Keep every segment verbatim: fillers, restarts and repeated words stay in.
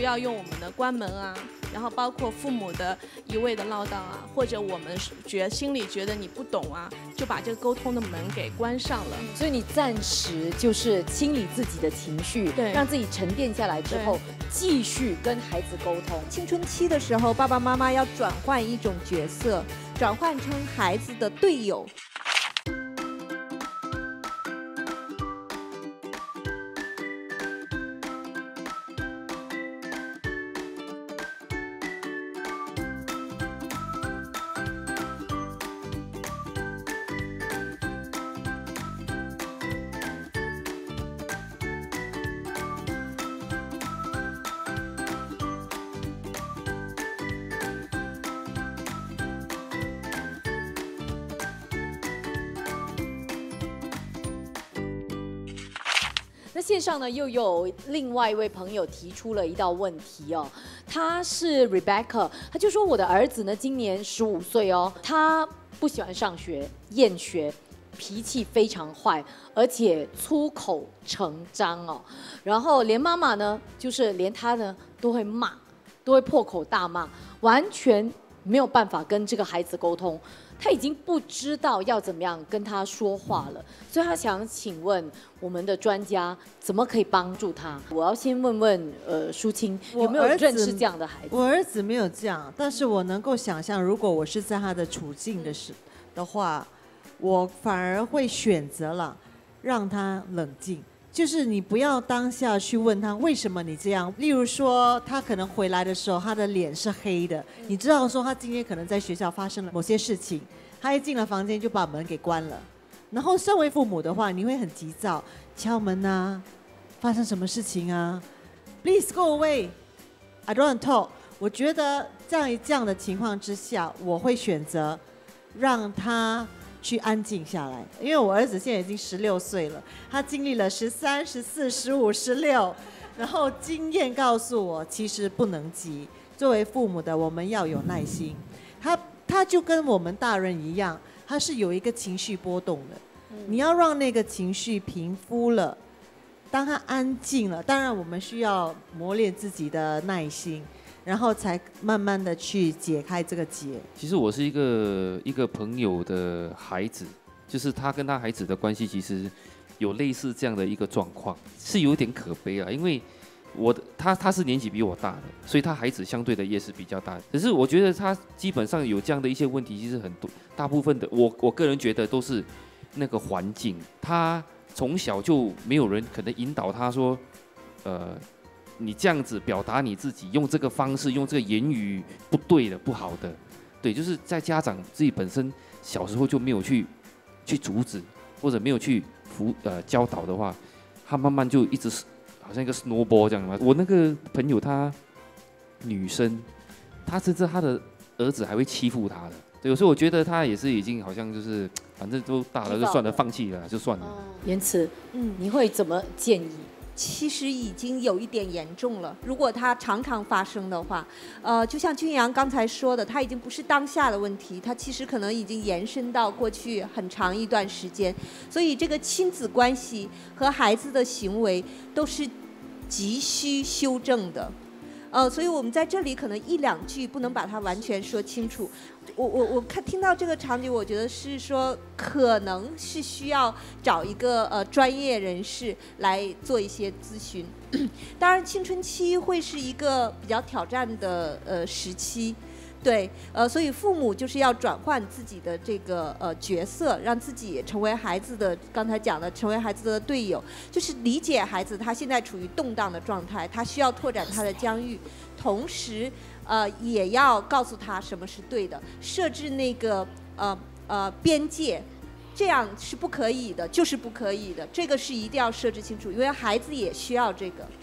要用我们的关门啊，然后包括父母的一味的唠叨啊，或者我们觉心里觉得你不懂啊，就把这个沟通的门给关上了。 所以你暂时就是清理自己的情绪， 对， 让自己沉淀下来之后，继续跟孩子沟通。 青春期的时候，爸爸妈妈要转换一种角色，转换成孩子的队友。 那线上呢，又有另外一位朋友提出了一道问题哦，他是 Rebecca， 他就说我的儿子呢今年十五岁哦，他不喜欢上学，厌学，脾气非常坏，而且粗口成章哦，然后连妈妈呢，就是连他呢都会骂，都会破口大骂，完全没有办法跟这个孩子沟通。他已经不知道要怎么样跟他说话了，所以他想请问我们的专家，怎么可以帮助他？我要先问问呃淑清，有没有认识这样的孩子？ 我儿子没有这样，但是我能够想象，如果我是在他的处境的时的话，我反而会选择了让他冷静。就是你不要当下去问他为什么你这样，例如说他可能回来的时候他的脸是黑的，你知道说他今天可能在学校发生了某些事情，他一进了房间就把门给关了，然后身为父母的话你会很急躁，敲门啊，发生什么事情啊 ，Please go away, I don't want to talk。我觉得在这样的情况之下，我会选择让他去安静下来，因为我儿子现在已经十六岁了，他经历了十三、十四、十五、十六，然后经验告诉我，其实不能急。作为父母的，我们要有耐心。他他就跟我们大人一样，他是有一个情绪波动的，你要让那个情绪平复了，当他安静了，当然我们需要磨练自己的耐心。然后才慢慢的去解开这个结。 其实我是一个一个朋友的孩子，就是他跟他孩子的关系其实有类似这样的一个状况，是有点可悲啊。因为我的他他是年纪比我大的，所以他孩子相对的也是比较大的。可是我觉得他基本上有这样的一些问题，其实很多大部分的我我个人觉得都是那个环境，他从小就没有人可能引导他说，呃。你这样子表达你自己，用这个方式，用这个言语不对的、不好的，对，就是在家长自己本身小时候就没有去去阻止，或者没有去辅呃教导的话，他慢慢就一直好像一个 snowball 这样嘛。我那个朋友她女生，她甚至她的儿子还会欺负她的，对，有时候我觉得她也是已经好像就是反正都大了就算了，放弃了就算了。 言辞，嗯，你会怎么建议？ 其实已经有一点严重了。如果它常常发生的话，呃，就像君阳刚才说的，它已经不是当下的问题，它其实可能已经延伸到过去很长一段时间。所以这个亲子关系和孩子的行为都是急需修正的。呃，所以我们在这里可能一两句不能把它完全说清楚。我我我看听到这个场景，我觉得是说可能是需要找一个呃专业人士来做一些咨询。当然，青春期会是一个比较挑战的呃时期。对，呃，所以父母就是要转换自己的这个呃角色，让自己成为孩子的，刚才讲的成为孩子的队友，就是理解孩子他现在处于动荡的状态，他需要拓展他的疆域，同时呃也要告诉他什么是对的，设置那个呃呃边界。这样是不可以的，就是不可以的，这个是一定要设置清楚，因为孩子也需要这个。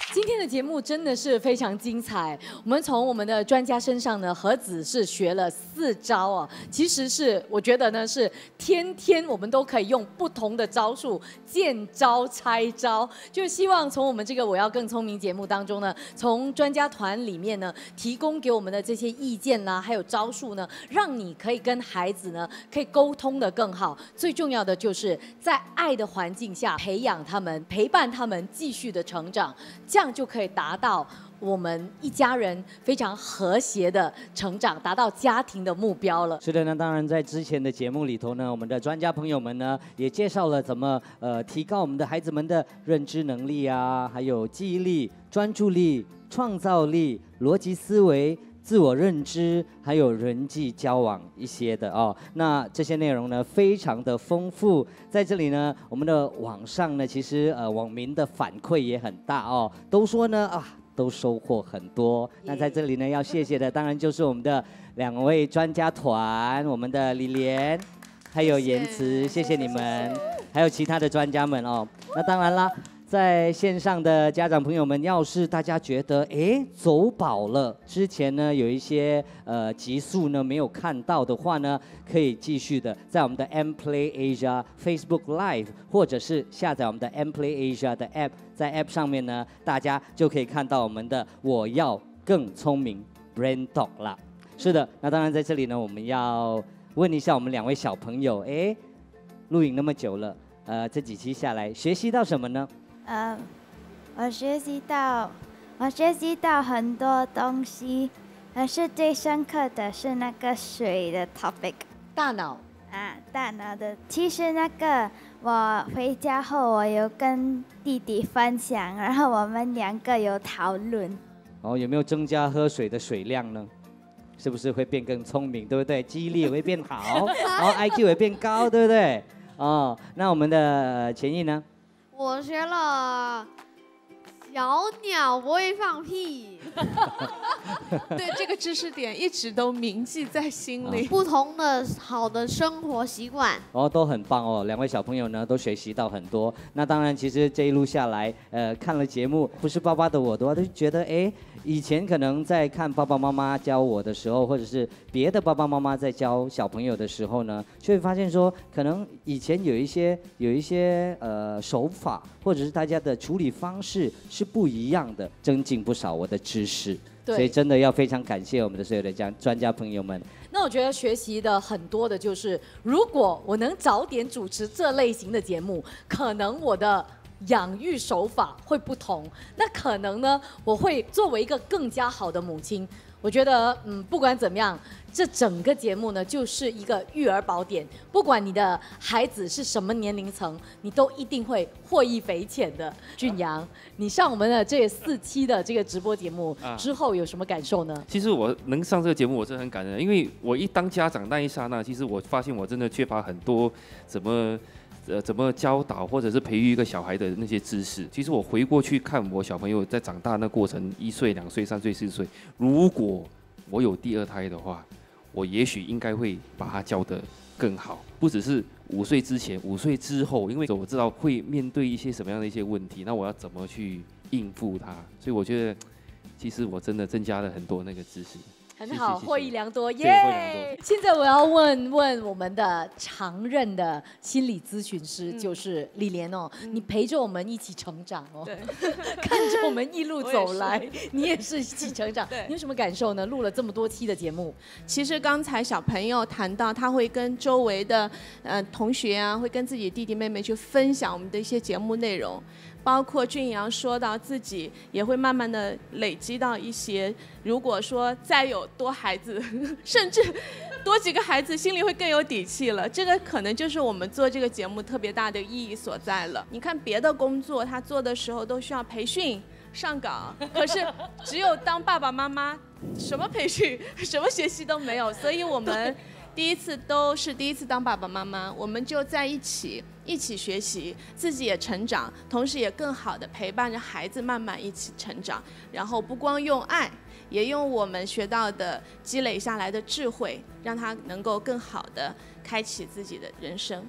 今天的节目真的是非常精彩，我们从我们的专家身上呢，何止是学了四招啊，其实是我觉得呢是天天我们都可以用不同的招数，见招拆招，就是希望从我们这个我要更聪明节目当中呢，从专家团里面呢提供给我们的这些意见啦，还有招数呢，让你可以跟孩子呢可以沟通的更好。最重要的就是在爱的环境下培养他们，陪伴他们继续的成长。这样就可以达到我们一家人非常和谐的成长，达到家庭的目标了。 是的呢，当然在之前的节目里头呢，我们的专家朋友们呢也介绍了怎么呃提高我们的孩子们的认知能力啊，还有记忆力、专注力、创造力、逻辑思维、自我认知，还有人际交往一些的哦。那这些内容呢，非常的丰富。在这里呢，我们的网上呢，其实呃网民的反馈也很大哦，都说呢啊，都收获很多。那在这里呢，要谢谢的当然就是我们的两位专家团，我们的李莲，还有言辞，谢谢你们，还有其他的专家们哦。那当然啦。在线上的家长朋友们，要是大家觉得哎走饱了，之前呢有一些呃集数呢没有看到的话呢，可以继续的在我们的 M Play Asia Facebook Live， 或者是下载我们的 M Play Asia 的 App， 在 App 上面呢，大家就可以看到我们的我要更聪明 Brain Talk 啦。是的，那当然在这里呢，我们要问一下我们两位小朋友，哎，录影那么久了，呃，这几期下来学习到什么呢？ 呃，我学习到，我学习到很多东西，可是最深刻的是那个水的 topic。 大脑啊，大脑的。其实那个我回家后，我有跟弟弟分享，然后我们两个有讨论。 哦，有没有增加喝水的水量呢？是不是会变更聪明，对不对？记忆力也会变好，然后 I Q 也变高，对不对？哦，那我们的钱毅呢？ 我学了小鸟不会放屁。 对这个知识点一直都铭记在心里。 不同的好的生活习惯， 哦，都很棒哦。两位小朋友呢，都学习到很多。那当然，其实这一路下来，呃，看了节目，不是爸爸的我的话，都觉得，哎，以前可能在看爸爸妈妈教我的时候，或者是别的爸爸妈妈在教小朋友的时候呢，就会发现说，可能以前有一些有一些呃手法，或者是大家的处理方式是不一样的，增进不少我的知识。所以真的要非常感谢我们的所有的专专家朋友们。 那我觉得学习的很多的就是，如果我能早点主持这类型的节目，可能我的养育手法会不同。那可能呢，我会作为一个更加好的母亲。我觉得，嗯，不管怎么样，这整个节目呢，就是一个育儿宝典。不管你的孩子是什么年龄层，你都一定会获益匪浅的。俊阳，你上我们的这四期的这个直播节目之后，有什么感受呢？ 其实我能上这个节目，我是很感恩的，因为我一当家长那一刹那，其实我发现我真的缺乏很多怎么。呃，怎么教导或者是培育一个小孩的那些知识？其实我回过去看我小朋友在长大那过程，一岁、两岁、三岁、四岁，如果我有第二胎的话，我也许应该会把他教得更好，不只是五岁之前，五岁之后，因为我知道会面对一些什么样的一些问题，那我要怎么去应付他？所以我觉得，其实我真的增加了很多那个知识。 很好，获益良多，耶！现在我要问问我们的常任的心理咨询师，就是李莲哦，你陪着我们一起成长哦， 对， 看着我们一路走来，你也是一起成长。你有什么感受呢？录了这么多期的节目， 其实刚才小朋友谈到，他会跟周围的呃同学啊，会跟自己弟弟妹妹去分享我们的一些节目内容。包括俊阳说到自己也会慢慢的累积到一些，如果说再有多孩子，甚至多几个孩子，心里会更有底气了。这个可能就是我们做这个节目特别大的意义所在了。你看别的工作他做的时候都需要培训上岗，可是只有当爸爸妈妈，什么培训什么学习都没有，所以我们第一次都是第一次当爸爸妈妈，我们就在一起一起学习，自己也成长，同时也更好的陪伴着孩子慢慢一起成长。然后不光用爱，也用我们学到的积累下来的智慧，让他能够更好的开启自己的人生。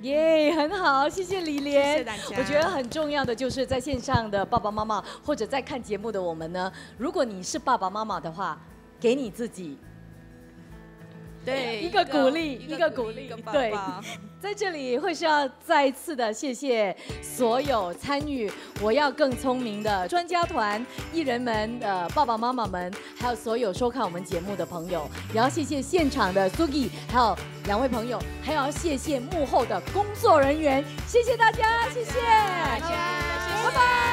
耶，很好，谢谢李莲。 谢谢大家我觉得很重要的就是在线上的爸爸妈妈或者在看节目的我们呢，如果你是爸爸妈妈的话，给你自己对一个鼓励，一个鼓励，对。在这里会是要再一次的谢谢所有参与我要更聪明的专家团、艺人们、呃爸爸妈妈们，还有所有收看我们节目的朋友，也要谢谢现场的 Sugi， 还有两位朋友，还要谢谢幕后的工作人员，谢谢大家，谢谢，拜拜。